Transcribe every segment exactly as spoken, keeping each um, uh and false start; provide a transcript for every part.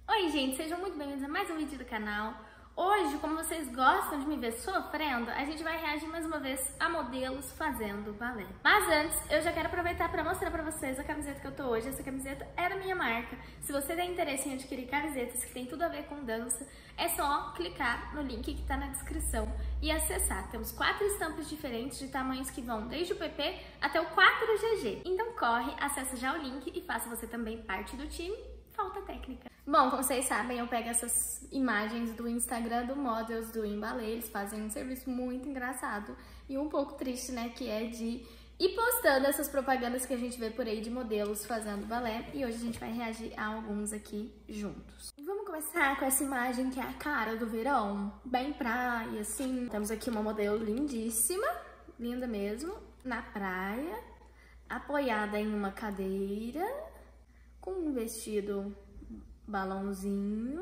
Oi gente, sejam muito bem-vindos a mais um vídeo do canal. Hoje, como vocês gostam de me ver sofrendo, a gente vai reagir mais uma vez a modelos fazendo balé. Mas antes, eu já quero aproveitar para mostrar para vocês a camiseta que eu tô hoje. Essa camiseta é da minha marca. Se você tem interesse em adquirir camisetas que tem tudo a ver com dança, é só clicar no link que tá na descrição e acessar. Temos quatro estampas diferentes de tamanhos que vão desde o P P até o quatro G G. Então corre, acessa já o link e faça você também parte do time. Falta técnica. Bom, como vocês sabem, eu pego essas imagens do Instagram do Models do Ballet. Eles fazem um serviço muito engraçado e um pouco triste, né? Que é de ir postando essas propagandas que a gente vê por aí de modelos fazendo balé. E hoje a gente vai reagir a alguns aqui juntos. Vamos começar com essa imagem que é a cara do verão. Bem praia, assim. Temos aqui uma modelo lindíssima, linda mesmo, na praia, apoiada em uma cadeira, com um vestido balãozinho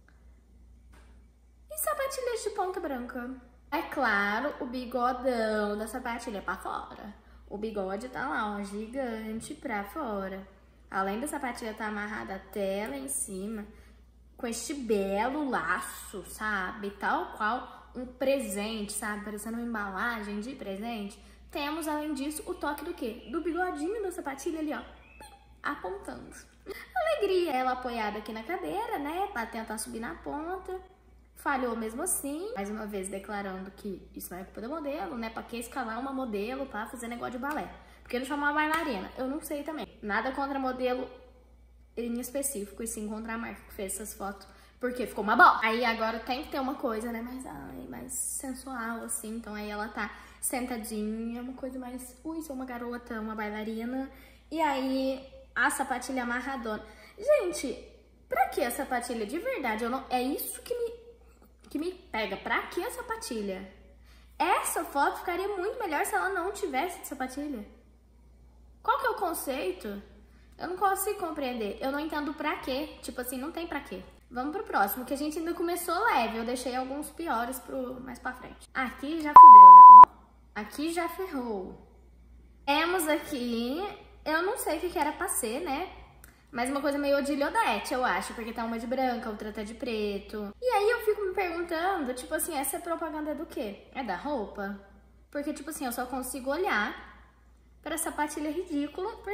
e sapatilhas de ponta branca. É claro, o bigodão da sapatilha pra fora. O bigode tá lá, ó, gigante pra fora. Além da sapatilha tá amarrada até lá em cima, com este belo laço, sabe? Tal qual um presente, sabe? Parecendo uma embalagem de presente. Temos, além disso, o toque do quê? Do bigodinho da sapatilha ali, ó, apontando. Alegria, ela apoiada aqui na cadeira, né, pra tentar subir na ponta. Falhou mesmo assim, mais uma vez declarando que isso não é culpa do modelo, né, pra que escalar uma modelo pra fazer negócio de balé? Porque não chamou uma bailarina? Eu não sei também. Nada contra modelo em específico, e sim contra a marca que fez essas fotos, porque ficou uma bola. Aí agora tem que ter uma coisa, né, mais, ai, mais sensual, assim, então aí ela tá sentadinha, uma coisa mais, ui, sou uma garota, uma bailarina, e aí a sapatilha amarradona. Gente, pra que a sapatilha? De verdade, eu não... é isso que me, que me pega. Pra que a sapatilha? Essa foto ficaria muito melhor se ela não tivesse de sapatilha. Qual que é o conceito? Eu não consigo compreender. Eu não entendo pra quê. Tipo assim, não tem pra quê. Vamos pro próximo, que a gente ainda começou leve. Eu deixei alguns piores pro mais pra frente. Aqui já fudeu, já. Ó. Aqui já ferrou. Temos aqui... eu não sei o que que era pra ser, né? Mas uma coisa meio Odile Odete, eu acho. Porque tá uma de branca, outra tá de preto. E aí eu fico me perguntando, tipo assim, essa propaganda é do quê? É da roupa? Porque, tipo assim, eu só consigo olhar pra sapatilha ridícula. Por...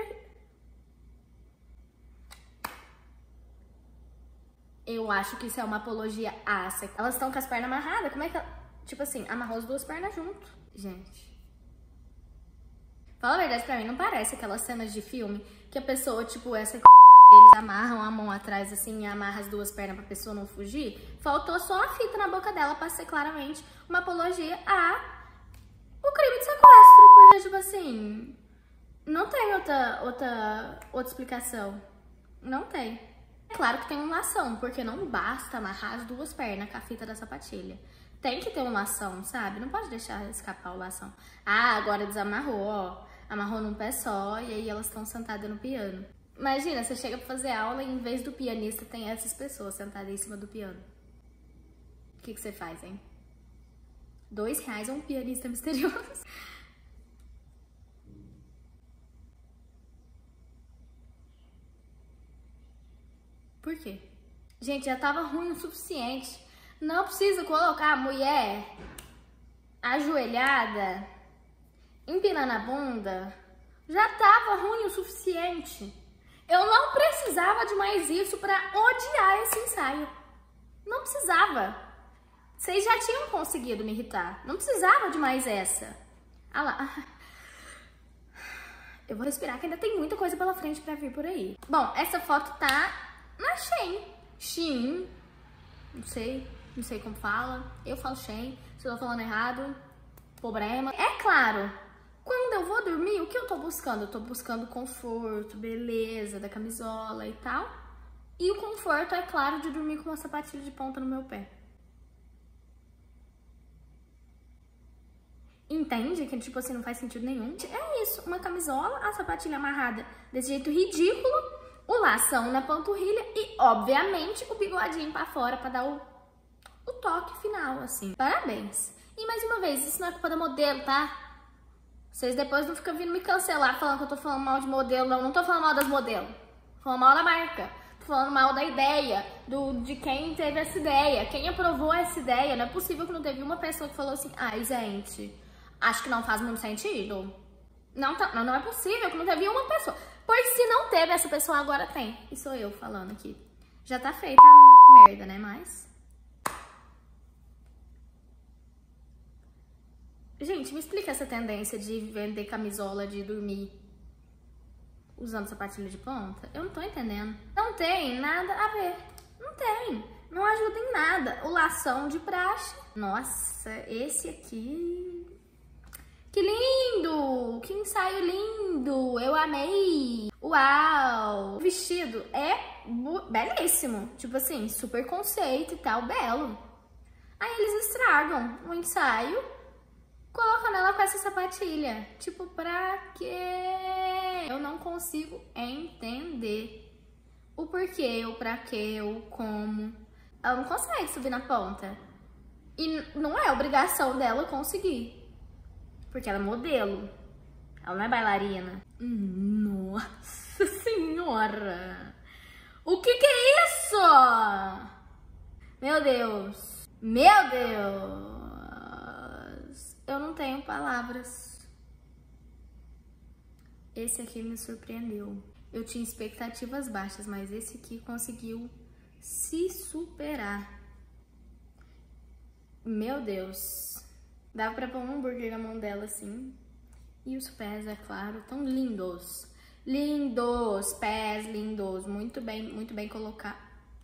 eu acho que isso é uma apologia ácida. Elas estão com as pernas amarradas. Como é que ela... tipo assim, amarrou as duas pernas junto. Gente... fala a verdade pra mim, não parece aquelas cenas de filme que a pessoa, tipo, essa eles amarram a mão atrás, assim, e amarra as duas pernas pra pessoa não fugir? Faltou só a fita na boca dela pra ser claramente uma apologia a o crime de sequestro. Porque, tipo assim, não tem outra, outra, outra explicação. Não tem. É claro que tem um lação, porque não basta amarrar as duas pernas com a fita da sapatilha. Tem que ter um lação, sabe? Não pode deixar escapar o lação. Ah, agora desamarrou, ó. Amarrou num pé só e aí elas estão sentadas no piano. Imagina, você chega pra fazer aula e em vez do pianista tem essas pessoas sentadas em cima do piano. O que que você faz, hein? Dois reais é um pianista misterioso. Por quê? Gente, já tava ruim o suficiente. Não precisa colocar a mulher ajoelhada, empinando a bunda. Já tava ruim o suficiente. Eu não precisava de mais isso pra odiar esse ensaio. Não precisava. Vocês já tinham conseguido me irritar. Não precisava de mais essa. Ah lá. Eu vou respirar que ainda tem muita coisa pela frente pra vir por aí. Bom, essa foto tá na Shein. Shein. Não sei. Não sei como fala. Eu falo Shein. Se eu tô falando errado, problema. É claro, quando eu vou dormir, o que eu tô buscando? Eu tô buscando conforto, beleza da camisola e tal. E o conforto, é claro, de dormir com uma sapatilha de ponta no meu pé. Entende? Que, tipo assim, não faz sentido nenhum. É isso, uma camisola, a sapatilha amarrada desse jeito ridículo, o lação na panturrilha e, obviamente, o bigodinho pra fora pra dar o, o toque final, assim. Parabéns. E mais uma vez, isso não é culpa da modelo, tá? Vocês depois não ficam vindo me cancelar falando que eu tô falando mal de modelo, não. Não tô falando mal das modelos. Tô falando mal da marca. Tô falando mal da ideia do, de quem teve essa ideia, quem aprovou essa ideia. Não é possível que não teve uma pessoa que falou assim, ai, gente, acho que não faz muito sentido. Não, tá, não, não é possível que não teve uma pessoa. Pois se não teve, essa pessoa agora tem. E sou eu falando aqui. Já tá feita a merda, né? Mas... Gente, me explica essa tendência de vender camisola de dormir usando sapatilha de ponta. Eu não tô entendendo. Não tem nada a ver. Não tem. Não ajuda em nada. O lação de praxe. Nossa, esse aqui... Que lindo! Que ensaio lindo! Eu amei! Uau! O vestido é belíssimo. Tipo assim, super conceito e tal, belo. Aí eles estragam o ensaio, colocam nela com essa sapatilha. Tipo, pra quê? Eu não consigo entender o porquê, o pra quê, o como. Ela não consegue subir na ponta. E não é obrigação dela conseguir. Porque ela é modelo. Ela não é bailarina. Nossa senhora! O que que é isso? Meu Deus! Meu Deus! Eu não tenho palavras. Esse aqui me surpreendeu. Eu tinha expectativas baixas, mas esse aqui conseguiu se superar. Meu Deus! Dava pra pôr um hambúrguer na mão dela assim. E os pés, é claro, tão lindos. Lindos, pés lindos. Muito bem, muito bem colocar.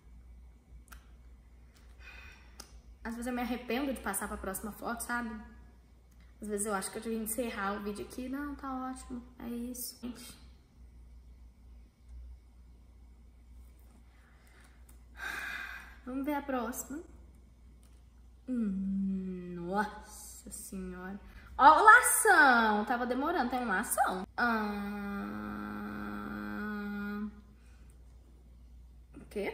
Às vezes eu me arrependo de passar pra próxima foto, sabe? Às vezes eu acho que eu devia encerrar o vídeo aqui. Não, tá ótimo. É isso, gente. Vamos ver a próxima. Hum, nossa senhora. Ó, o lação. Tava demorando. Tem um lação. Ah... O quê?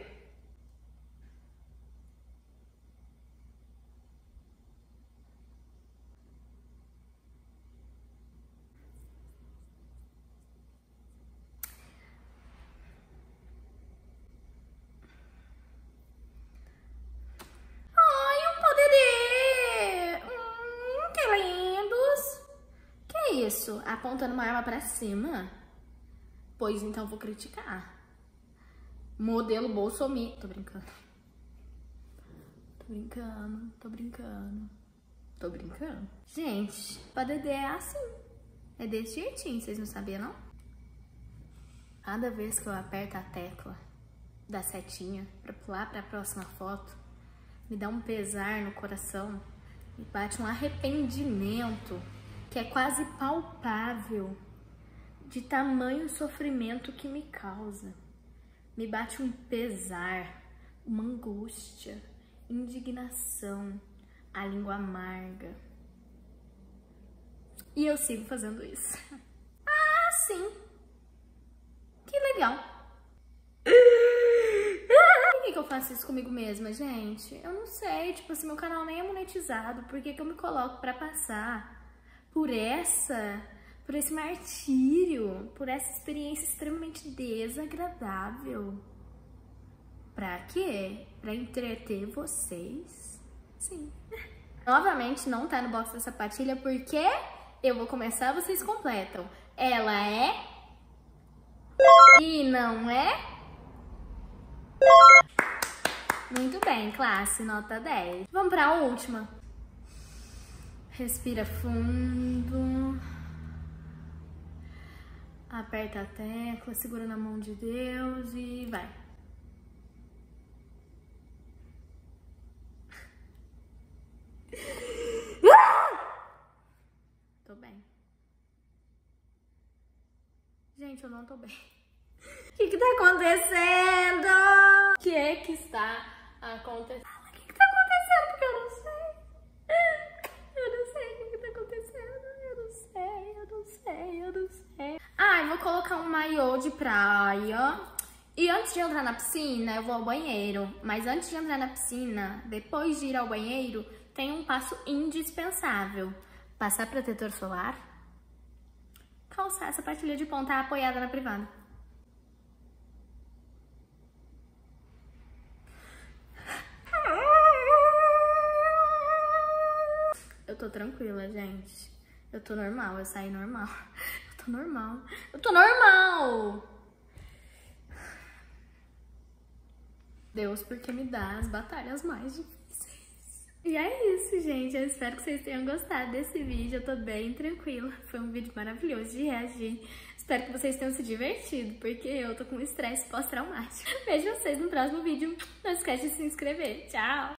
Isso, apontando uma arma pra cima? Pois então vou criticar. Modelo Bolsonaro. Tô brincando. Tô brincando, tô brincando. Tô brincando. Gente, pra Dedé é assim. É desse jeitinho, vocês não sabiam, não? Cada vez que eu aperto a tecla da setinha pra pular pra próxima foto, me dá um pesar no coração. Me bate um arrependimento que é quase palpável de tamanho sofrimento que me causa. Me bate um pesar, uma angústia, indignação, a língua amarga. E eu sigo fazendo isso. Ah, sim. Que legal. Por que que eu faço isso comigo mesma, gente? Eu não sei. Tipo assim, meu canal nem é monetizado. Por que que eu me coloco pra passar por essa, por esse martírio, por essa experiência extremamente desagradável? Pra quê? Pra entreter vocês? Sim. Novamente, não tá no box da sapatilha, porque eu vou começar, vocês completam. Ela é... E não é... Muito bem, classe, nota dez. Vamos pra última. Respira fundo. Aperta a tecla, segura na mão de Deus e vai. Tô bem. Gente, eu não tô bem. O que que tá acontecendo? O que é que está acontecendo? O que que tá acontecendo? Porque eu não sei. Eu não sei o que que tá acontecendo. Eu não sei, eu não sei, eu não sei. Ah, eu vou colocar um maiô de praia. E antes de entrar na piscina, eu vou ao banheiro. Mas antes de entrar na piscina, depois de ir ao banheiro, tem um passo indispensável. Passar protetor solar. Calçar essa sapatilha de ponta apoiada na privada. tô tranquila, gente. Eu tô normal, eu saí normal. Eu tô normal. Eu tô normal! Deus, porque me dá as batalhas mais difíceis. E é isso, gente. Eu espero que vocês tenham gostado desse vídeo. Eu tô bem tranquila. Foi um vídeo maravilhoso de reagir. Espero que vocês tenham se divertido, porque eu tô com estresse pós-traumático. Vejo vocês no próximo vídeo. Não esquece de se inscrever. Tchau!